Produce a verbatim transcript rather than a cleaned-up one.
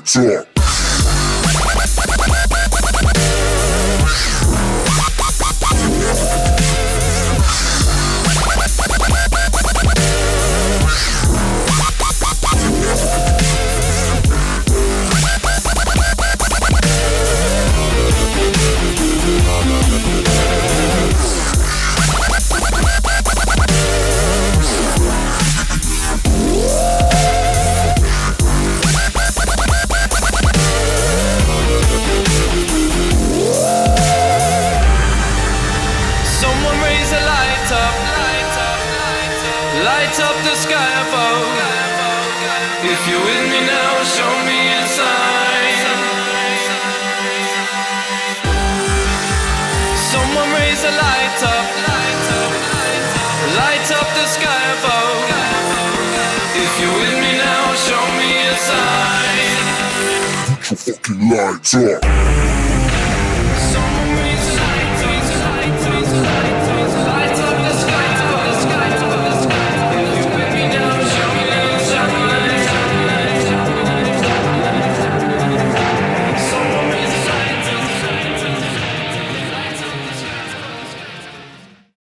lights up. Light up the sky above. If you're with me now, show me a sign. Someone raise a light up. Light up the sky above. If you're with me now, show me a sign. Put your fucking lights up.